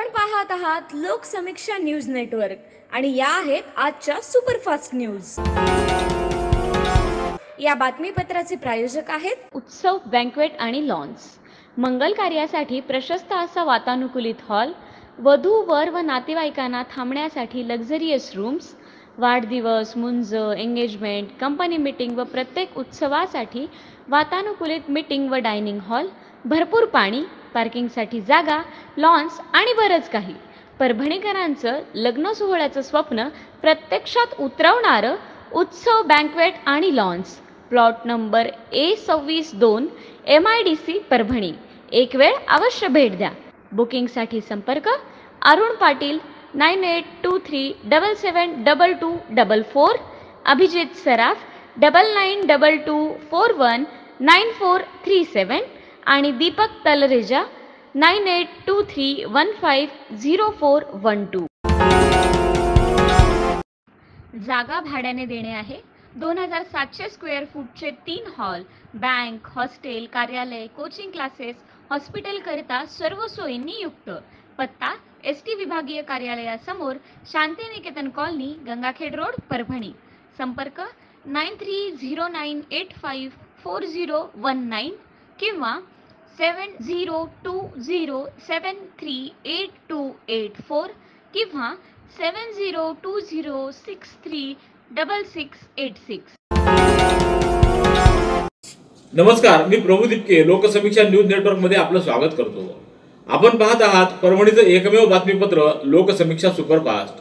आपण पाहत आहात लोकसमीक्षा न्यूज नेटवर्क आणि या आहेत आजच्या सुपरफास्ट न्यूज। या बातमीपत्राचे प्रायोजक आहेत उत्सव बँक्वेट आणि लॉन्स। मंगल कार्यासाठी प्रशस्त असा वातानुकूलित हॉल, वधू वर व नातेवाईकांना थांबण्यासाठी लक्झरियस रूम्स, वाढदिवस, मुंज, एंगेजमेंट, कंपनी मीटिंग व प्रत्येक उत्सवासाठी वातानुकूलित मीटिंग व डायनिंग हॉल, भरपूर पाणी, पार्किंगसाठी जागा, लॉन्स आणि बरंच काही। परभणीकरांचं लग्न सोहळ्याचं स्वप्न प्रत्यक्षात उतरवणारं उत्सव बँक्वेट आणि lawns. Plot number A26-2 MIDC Parbhani. एक वेळ अवश्य भेट द्या। बुकिंगसाठी संपर्क अरुण पाटील 9823772244, अभिजित सराफ 9922419437 आणि दीपक तलरेजा 9823150412। जागा भाड्याने देणे आहे। 2700 स्क्वेअर फूटचे 3 हॉल, बँक, हॉस्टेल, कार्यालय, कोचिंग क्लासेस, हॉस्पिटल करिता सर्व सोयींनी युक्त। पत्ता ST विभागीय कार्यालयासमोर, शांतिनिकेतन कॉलनी, गंगाखेड रोड, परभणी। संपर्क 9309854019 किंवा 7020738284 किंवा 7020636686। नमस्कार, मी प्रभू दिपके लोकसमीक्षा न्यूज नेटवर्क मध्ये आपलं स्वागत करतो। आपण पाहत आहात परभणीचं एकमेव बातमीपत्र लोकसमीक्षा सुपरफास्ट।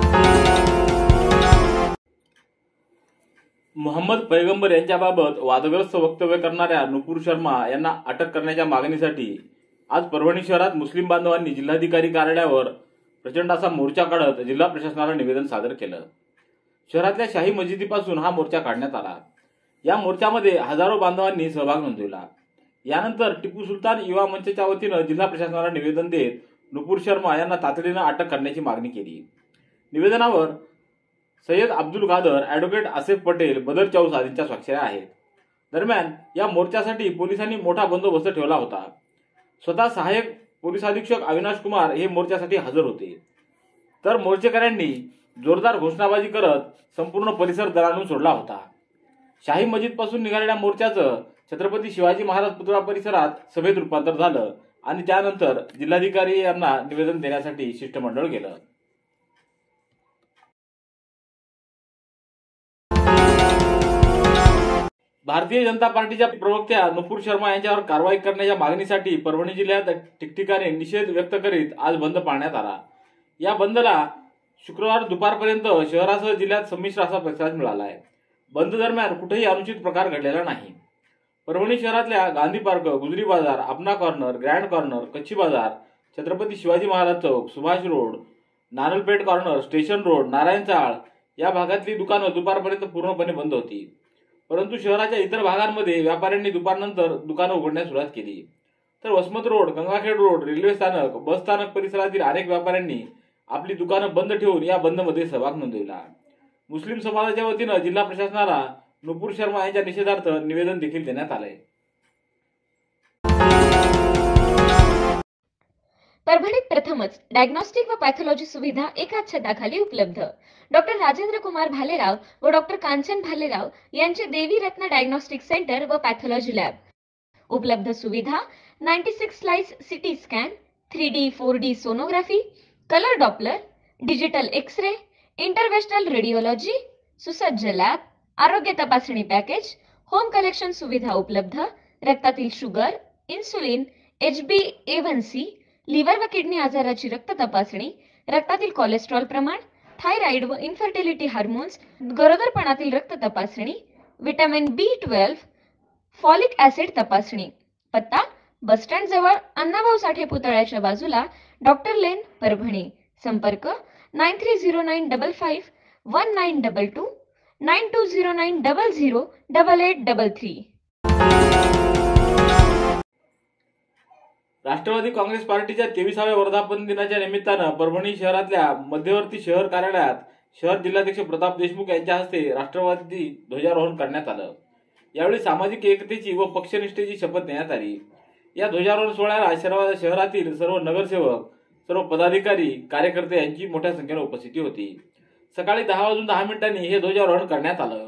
मोहम्मद पैगंबर यांच्याबाबत वादग्रस्त वक्तव्य करणाऱ्या नुपूर शर्मा यांना अटक करण्याच्या मागणीसाठी आज परभणी शहरात मुस्लिम बांधवांनी जिल्हाधिकारी कार्यालयावर प्रचंड असा मोर्चा काढत जिल्हा प्रशासनाला निवेदन सादर केलं। शहरातल्या शाही मस्जिदीपासून हा मोर्चा काढण्यात आला। या मोर्चामध्ये हजारो बांधवांनी सहभाग नोंदवला। यानंतर टिपू सुलतान युवा मंचच्या वतीनं जिल्हा प्रशासनाला निवेदन देत नुपूर शर्मा यांना तातडीनं अटक करण्याची मागणी केली। निवेदनावर सय्यद अब्दुल कादर, ॲडव्होकेट आसिफ पटेल, बदर चौस आदींच्या स्वाक्षऱ्या आहेत। दरम्यान या मोर्चासाठी पोलिसांनी मोठा बंदोबस्त ठेवला होता। स्वतः सहाय्यक पोलीस अधीक्षक अविनाश कुमार हे मोर्चासाठी हजर होते। तर मोर्चेकऱ्यांनी जोरदार घोषणाबाजी करत संपूर्ण परिसर दणाणून सोडला होता। शाही मस्जिद पासून निघालेल्या मोर्चाचं छत्रपती शिवाजी महाराज पुतळा परिसरात सभेत रूपांतर झालं आणि त्यानंतर जिल्हाधिकारी यांना निवेदन देण्यासाठी शिष्टमंडळ गेलं। भारतीय जनता पार्टीच्या प्रवक्त्या नुपूर शर्मा यांच्यावर कारवाई करण्याच्या मागणीसाठी परभणी जिल्ह्यात ठिकठिकाणी निषेध व्यक्त करीत आज बंद पाळण्यात आला। या बंदला शुक्रवार दुपारपर्यंत शहरासह जिल्ह्यात संमिश्र असा प्रतिसाद मिळाला आहे। बंद दरम्यान कुठेही अनुचित प्रकार घडलेला नाही। परभणी शहरातल्या गांधी पार्क, गुजरी बाजार, अपना corner, grand corner, Kachchi Bazar, Chhatrapati Shivaji Maharaj Chowk, Subhash road, Naralpeth corner, station road, Narayan Chawl या भागातली दुकानं दुपारपर्यंत पूर्णपणे बंद होती। परंतु शहराच्या इतर भागांमध्ये व्यापाऱ्यांनी दुपारनंतर दुकानं उघडण्यास सुरुवात केली। तर Vasmat road, Gangakhed road, railway स्थानक, बस स्थानक परिसरातील अनेक व्यापाऱ्यांनी आपली दुकानं बंद ठेवून या बंदमध्ये सहभाग नोंदवला। मुस्लिम समाजाच्या वतीनं जिल्हा प्रशासनाला नुपूर शर्मा यांच्या निषेधार्थ निवेदन देखील देण्यात आलंय। परभणीत प्रथमच डायग्नोस्टिक व पॅथॉलॉजी सुविधा एकाच छताखाली उपलब्ध। डॉक्टर राजेंद्र कुमार भालेराव व डॉक्टर कांचन भालेराव यांचे देवी रत्न डायग्नोस्टिक सेंटर व पॅथॉलॉजी लॅब। उपलब्ध सुविधा 96 slice CT scan, 3D 4D sonography, colour Doppler, digital X-ray, interventional radiology, सुसज्ज लॅब, आरोग्य तपासणी पॅकेज, होम कलेक्शन सुविधा उपलब्ध। रक्तातील शुगर, इन्सुलिन, HbA1c, लिव्हर व किडनी आजाराची रक्त तपासणी, रक्तातील कोलेस्ट्रॉल प्रमाण, थायरॉइड व इन्फर्टिलिटी हार्मोन्स, गरोदरपणातील रक्त तपासणी, विटामिन B12, फॉलिक ऍसिड तपासणी। पत्ता बस स्टँड जवळ अण्णाभाऊ साठे पुतळ्याच्या बाजूला, डॉक्टर लेन, परभणी। संपर्क 9309551922 9209008833। राष्ट्रवादी काँग्रेस पार्टीच्या 23व्या वर्धापन दिनाच्या निमित्तानं परभणी शहरातल्या मध्यवर्ती शहर कार्यालयात शहर जिल्हाध्यक्ष प्रताप देशमुख यांच्या हस्ते राष्ट्रवादी ध्वजारोहण करण्यात आलं। यावेळी सामाजिक एकतेची व पक्षनिष्ठेची शपथ देण्यात आली। या ध्वजारोहण सोहळ्याला शहरातील सर्व नगरसेवक, सर्व पदाधिकारी कार्यकर्ते यांची मोठ्या संख्येने उपस्थिती होती. सकाळी 10:10 हे ध्वजारोहण करण्यात आलं.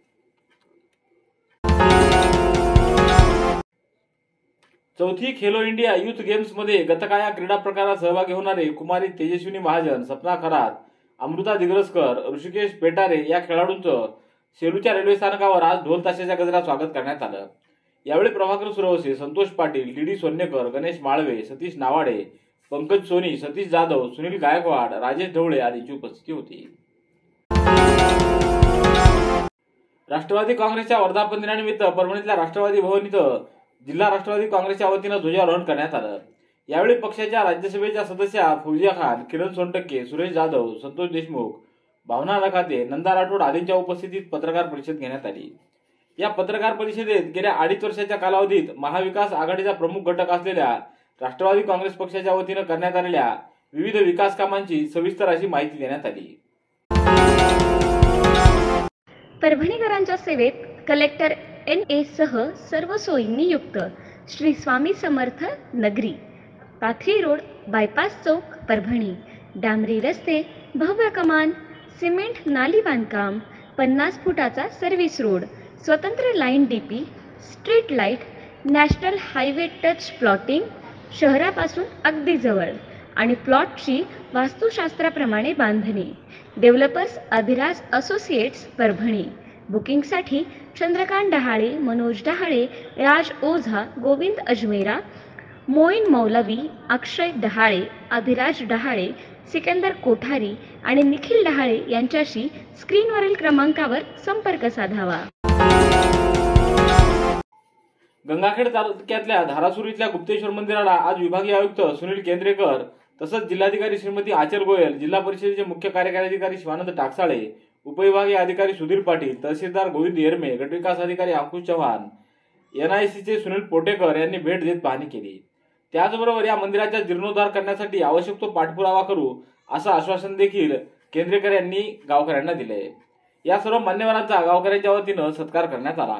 चौथी खेलो इंडिया युथ गेम्स मध्ये गतका या क्रीडा प्रकारात सहभागी होणारे कुमारी तेजस्विनी महाजन, सपना खरात, अमृता दिग्रसकर, ऋषिकेश पेटारे या खेळाडूंचं सेलूच्या रेल्वे स्थानकावर आज ढोल ताशाच्या गजरात स्वागत करण्यात आलं. यावेळी प्रभाकर सुरवसे, संतोष पाटील, डी सोन्नेकर, गणेश माळवे, सतीश नावाडे, पंकज सोनी, सतीश जाधव, सुनील गायकवाड, राजेश ढवळे आदींची उपस्थिती होती. राष्ट्रवादी काँग्रेसच्या वर्धापन दिनानिमित्त परभणीतल्या राष्ट्रवादी भवन इथं जिल्हा राष्ट्रवादी काँग्रेसच्या वतीनं ध्वजारोहण करण्यात आलं. यावेळी पक्षाच्या राज्यसभेच्या सदस्या फौजिया खान, किरण सोनटक्के, सुरेश जाधव, संतोष देशमुख, भावना नखाते, नंदा राठोड आदींच्या उपस्थितीत पत्रकार परिषद घेण्यात आली. या पत्रकार परिषदेत गेल्या 2.5 वर्षाच्या कालावधीत महाविकास आघाडीचा प्रमुख घटक असलेल्या राष्ट्रवादी काँग्रेस पक्षाच्या वतीनं करण्यात आलेल्या विविध विकास कामांची सविस्तर अशी माहिती देण्यात आली. परभणीकरांच्या सेवेत कलेक्टर NA सह सर्व सोयींनी युक्त श्री स्वामी समर्थ नगरी, पाथरी रोड, बायपास चौक, परभणी. डांबरी रस्ते, भव्य कमान, सिमेंट नाली बांधकाम, 50 फुटाचा सर्व्हिस रोड, स्वतंत्र line DP, street light, national highway touch plotting, शहरापासून अगदी जवळ आणि प्लॉटची वास्तुशास्त्राप्रमाणे बांधणी. Developers Abhiraj associates, Parbhani. बुकिंगसाठी चंद्रकांत डहाळे, मनोज डहाळे, राज ओझा, गोविंद अजमेरा, मोईन मौलवी, अक्षय डहाळे, अभिराज डहाळे, सिकंदर कोठारी आणि निखिल डहाळे यांच्याशी स्क्रीनवरील क्रमांकावर संपर्क साधावा. गंगाखेड तालुक्यातल्या धारासूर इथल्या गुप्तेश्वर मंदिराला आज विभागीय आयुक्त सुनील केंद्रेकर तसंच जिल्हाधिकारी श्रीमती आचल गोयल, जिल्हा परिषदेचे मुख्य कार्यकारी अधिकारी शिवानंद टाकसाळे, उपविभागीय अधिकारी सुधीर पाटील, तहसीलदार गोविंद येरमे, गटविकास अधिकारी अंकुश चव्हाण, NICचे सुनील पोटेकर यांनी भेट देत पाहणी केली. त्याचबरोबर या मंदिराचा जीर्णोद्धार करण्यासाठी आवश्यक तो पाठपुरावा करू असं आश्वासन देखील केंद्रेकर यांनी गावकऱ्यांना दिले. या सर्व मान्यवरांचा गावकऱ्यांच्या वतीनं सत्कार करण्यात आला.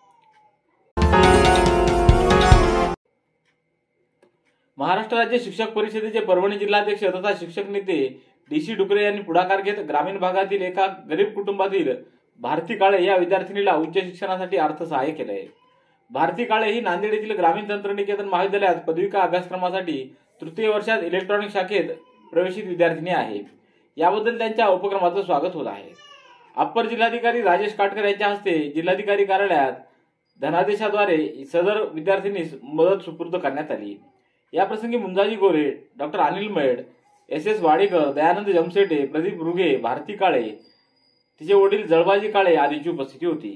महाराष्ट्र राज्य शिक्षक परिषदेचे परभणी जिल्हाध्यक्ष तथा शिक्षक नेते DC डुकरे यांनी पुढाकार घेत ग्रामीण भागातील एका गरीब कुटुंबातील भारती काळे या विद्यार्थिनीला उच्च शिक्षणासाठी अर्थसहाय्य केलंय. भारती काळे ही नांदेड येथील ग्रामीण तंत्रनिकेतन महाविद्यालयात पदविका अभ्यासक्रमासाठी तृतीय वर्षात इलेक्ट्रॉनिक शाखेत प्रवेशित विद्यार्थिनी आहे. याबद्दल त्यांच्या उपक्रमाचं स्वागत होत आहे. अप्पर जिल्हाधिकारी राजेश काटकर यांच्या हस्ते जिल्हाधिकारी कार्यालयात धनादेशाद्वारे सदर विद्यार्थिनीस मदत सुपूर्द करण्यात आली. याप्रसंगी मुंजाजी गोरे, डॉक्टर अनिल मेड, SS वाडेकर, दयानंद जमसेटे, प्रदीप रुगे, भारती काळे, तिचे वडील जळबाजी काळे आदींची उपस्थिती होती.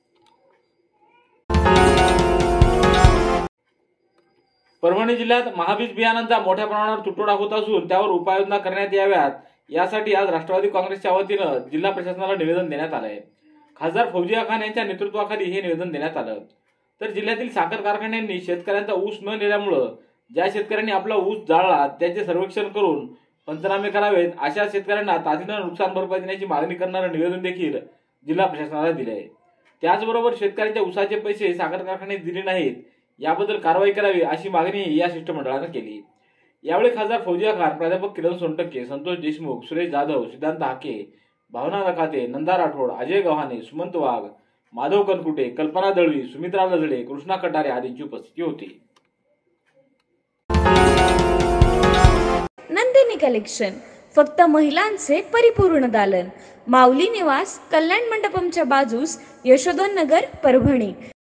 परभणी जिल्ह्यात महाबीज बियाणांचा मोठ्या प्रमाणावर तुटवडा होत असून त्यावर उपाययोजना करण्यात याव्यात यासाठी आज राष्ट्रवादी काँग्रेसच्या वतीनं जिल्हा प्रशासनाला निवेदन देण्यात आलंय. खासदार फौजिया खान यांच्या नेतृत्वाखाली हे निवेदन देण्यात आलं. तर जिल्ह्यातील साखर कारखान्यांनी शेतकऱ्यांचा ऊस न नेल्यामुळं ज्या शेतकऱ्यांनी आपला ऊस जाळला त्याचे सर्वेक्षण करून पंचनामे करावेत, अशा शेतकऱ्यांना तातडीनं नुकसान भरपाई देण्याची मागणी करणारं निवेदन देखील जिल्हा प्रशासनाला दिले आहे. त्याचबरोबर शेतकऱ्यांच्या ऊसाचे पैसे साखर कारखान्यात दिले नाहीत याबद्दल कारवाई करावी अशी मागणी या शिष्टमंडळानं केली. यावेळी खासदार फौजिया खान, प्राध्यापक किरण सोनटक्के, संतोष देशमुख, सुरेश जाधव, सिद्धांत हाके, भावना नखाते, नंदा राठोड, अजय गव्हाणे, सुमंत वाघ, माधव कनकुटे, कल्पना दळवी, सुमित्रा लजळे, कृष्णा कटारे आदींची उपस्थिती होती. नंदिनी कलेक्शन, फक्त महिलांचे परिपूर्ण दालन, माऊली निवास, कल्याण मंडपमच्या बाजूस, यशोधन नगर, परभणी.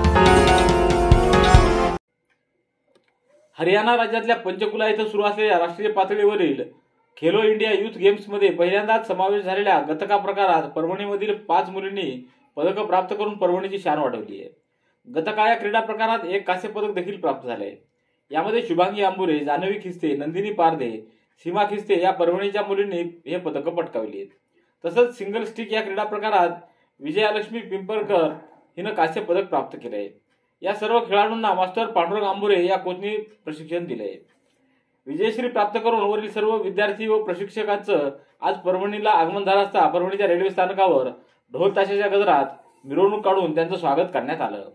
हरियाणा राज्यातल्या पंचकुला इथं सुरू असलेल्या राष्ट्रीय पातळीवरील खेलो इंडिया युथ गेम्स मध्ये पहिल्यांदाच समावेश झालेल्या गतका प्रकारात परभणीमधील 5 मुलींनी पदकं प्राप्त करून परभणीची शान वाढवली आहे. गतका या क्रीडा प्रकारात एक कांस्य पदक देखील प्राप्त झाले. यामध्ये शुभांगी आंबुरे, जान्हवी खिस्ते, नंदिनी पारधे, सीमा खिस्ते या परभणीच्या मुलींनी हे पदकं पटकावली आहेत. तसंच सिंगल स्टिक या क्रीडा प्रकारात विजयालक्ष्मी पिंपळकर हिनं कांस्य पदक प्राप्त केले आहे. या सर्व खेळाडूंना मास्टर पांडुरंग आंबुरे या कोचनी प्रशिक्षण दिले. विजयश्री प्राप्त करून वरील सर्व विद्यार्थी व प्रशिक्षकांचं आज परभणीला आगमन झालं असता परभणीच्या रेल्वे स्थानकावर ढोल ताशाच्या गजरात मिरवणूक काढून त्यांचं स्वागत करण्यात आलं.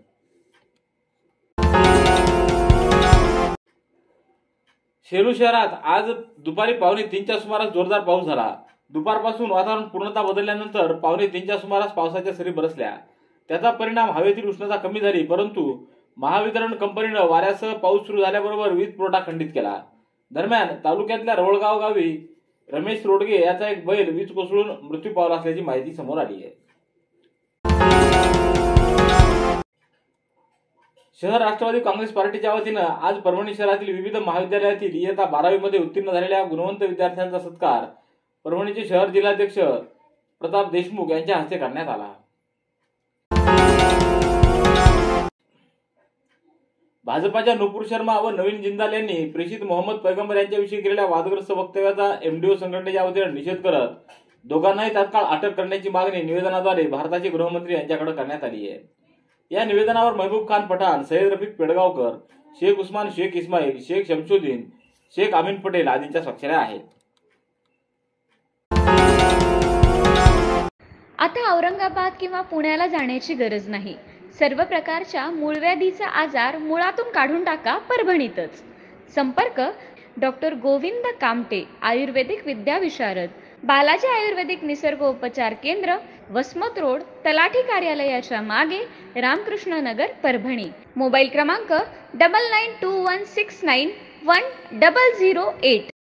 सेलू शहरात आज दुपारी 2:45च्या सुमारास जोरदार पाऊस झाला. दुपारपासून वातावरण पूर्णतः बदलल्यानंतर 2:45च्या सुमारास पावसाच्या सरी बरसल्या. त्याचा परिणाम हवेतील उष्णता कमी झाली, परंतु महावितरण कंपनीनं वाऱ्यासह पाऊस सुरू झाल्याबरोबर वीज पुरवठा खंडित केला. दरम्यान तालुक्यातल्या रवळगाव गावी रमेश रोडगे याचा एक बैल वीज कोसळून मृत्यू पावला असल्याची माहिती समोर आली आहे. शहर राष्ट्रवादी काँग्रेस पार्टीच्या वतीनं आज परभणी शहरातील विविध महाविद्यालयातील इयत्ता 12वी मध्ये उत्तीर्ण झालेल्या गुणवंत विद्यार्थ्यांचा सत्कार परभणीचे शहर जिल्हाध्यक्ष प्रताप देशमुख यांच्या हस्ते करण्यात आला. भाजपाच्या नुपूर शर्मा व नवीन जिंदाल यांनी प्रेषित मोहम्मद पैगंबर यांच्याविषयी केलेल्या वादग्रस्त वक्तव्याचा एमडीओ संघटनेच्या वतीने निषेध करत दोघांनाही तात्काळ अटक करण्याची मागणी निवेदनाद्वारे भारताचे गृहमंत्री यांच्याकडे करण्यात आली आहे. या निवेदनावर महबूब खान पठाण, सय्यद रफिक पेडगावकर, शेख उस्मान शेख इस्माईल, शेख शमशुद्दीन, शेख अमीन पटेल आदींच्या स्वाक्षऱ्या आहेत. आता औरंगाबाद किंवा पुण्याला जाण्याची गरज नाही. सर्व प्रकारच्या मूळव्याधीचा आजार मुळातून काढून टाका परभणीतच. संपर्क डॉक्टर गोविंद कामटे, आयुर्वेदिक विद्याविशारद, बालाजी आयुर्वेदिक निसर्गोपचार केंद्र, वसमत रोड, तलाठी कार्यालयाच्या मागे, रामकृष्ण नगर, परभणी. मोबाईल क्रमांक 9921691008.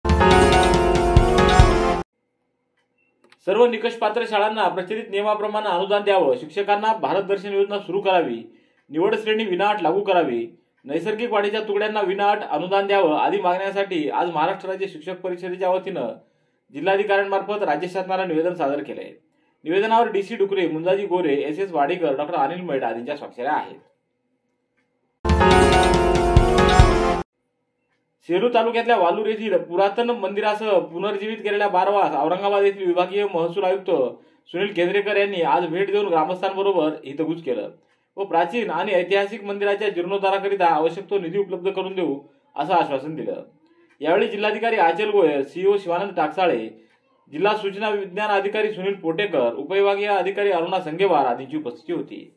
सर्व निकष पात्र शाळांना प्रचलित नियमाप्रमाणे अनुदान द्यावं, शिक्षकांना भारत दर्शन योजना सुरू करावी, निवड श्रेणी विनाअट लागू करावी, नैसर्गिक वाढीच्या तुकड्यांना विनाअट अनुदान द्यावं आदी मागण्यांसाठी आज महाराष्ट्र राज्य शिक्षक परिषदेच्या वतीनं जिल्हाधिकाऱ्यांमार्फत राज्य शासनाला निवेदन सादर केलंय. निवेदनावर D C Dukre, Munjaji Gore, S Wadekar, doctor Anil Maid आदींच्या स्वाक्षऱ्या आहेत. सेलू तालुक्यातल्या वालूर येथील पुरातन मंदिरासह पुनर्जीवित केलेल्या बारवास औरंगाबाद येथील विभागीय महसूल आयुक्त सुनील केंद्रेकर यांनी आज भेट देऊन ग्रामस्थांबरोबर हितगुज केलं व प्राचीन आणि ऐतिहासिक मंदिराच्या जीर्णोद्धाराकरिता आवश्यक तो निधी उपलब्ध करून देऊ असं आश्वासन दिलं. यावेळी जिल्हाधिकारी आचल गोयल, सीओ शिवानंद टाकसाळे, जिल्हा सूचना विज्ञान अधिकारी सुनील पोटेकर, उपविभागीय अधिकारी अरुणा संगेवार आदींची उपस्थिती होती.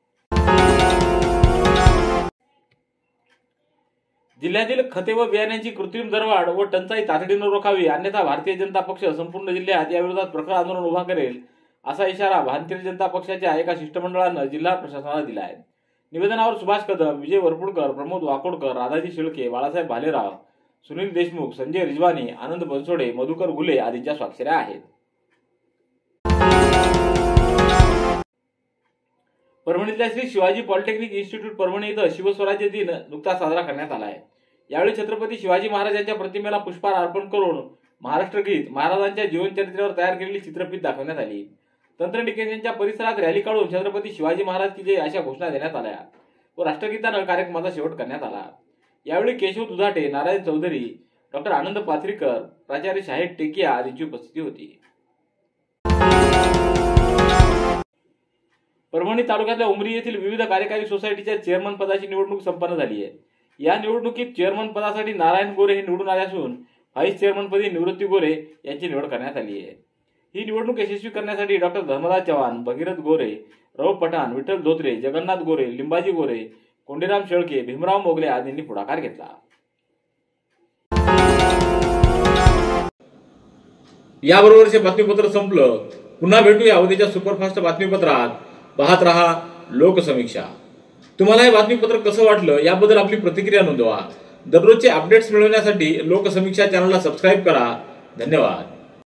जिल्ह्यातील खते व बियाण्यांची कृत्रिम दरवाढ व टंचाई तातडीनं रोखावी, अन्यथा भारतीय जनता पक्ष संपूर्ण जिल्ह्यात याविरोधात प्रखर आंदोलन उभा करेल असा इशारा भारतीय जनता पक्षाच्या एका शिष्टमंडळानं जिल्हा प्रशासनाला दिला आहे. निवेदनावर सुभाष कदम, विजय वरपुडकर, प्रमोद वाकोडकर, राधाजी शिळके, बाळासाहेब भालेराव, सुनील देशमुख, संजय रिजवानी, आनंद बनसोडे, मधुकर गुले आदींच्या स्वाक्षऱ्या आहेत. परभणीतल्या श्री शिवाजी पॉलिटेक्निक इन्स्टिट्यूट परभणी इथं शिवस्वराज्य दिन नुकताच साजरा करण्यात आला आहे. यावेळी छत्रपती शिवाजी महाराज यांच्या प्रतिमेला पुष्पहार अर्पण करून महाराष्ट्र गीत, महाराजांच्या जीवनचरित्रेवर तयार केलेली चित्रफीत दाखवण्यात आली. तंत्रनिकेतनच्या परिसरात रॅली काढून छत्रपती शिवाजी महाराज की जय अशा घोषणा देण्यात आल्या व राष्ट्रगीतानं कार्यक्रमाचा शेवट करण्यात आला. यावेळी केशव दुधाटे, नारायण चौधरी, डॉक्टर आनंद पाथरीकर, प्राचार्य शाहीद टेकिया आदींची उपस्थिती होती. परभणी तालुक्यातल्या उमरी येथील विविध कार्यकारी सोसायटीच्या चेअरमन पदाची निवडणूक संपन्न झाली आहे. या निवडणुकीत चेअरमन पदासाठी नारायण गोरे हे निवडून आले असून व्हाईस चेअरमनपदी निवृत्ती गोरे यांची निवड करण्यात आली आहे. ही निवडणूक यशस्वी करण्यासाठी डॉक्टर धर्मदास चव्हाण, भगीरथ गोरे, रौफ पठाण, विठ्ठल धोत्रे, जगन्नाथ गोरे, लिंबाजी गोरे, कोंडीराम शेळके, भीमराव मोगले आदींनी पुढाकार घेतला. याबरोबरचे बातमीपत्र संपलं. पुन्हा भेटूया उद्याच्या सुपरफास्ट बातमीपत्रात. पाहत रहा लोकसमीक्षा. तुम्हाला हे बातमीपत्र कसं वाटलं याबद्दल आपली प्रतिक्रिया नोंदवा. दररोजचे अपडेट्स मिळवण्यासाठी लोकसमीक्षा चॅनलला सबस्क्राईब करा. धन्यवाद.